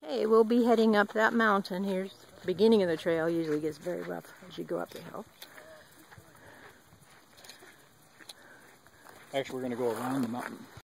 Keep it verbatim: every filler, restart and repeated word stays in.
Okay, we'll be heading up that mountain. Here's the beginning of the trail. Usually gets very rough as you go up the hill. Actually, we're going to go around the mountain.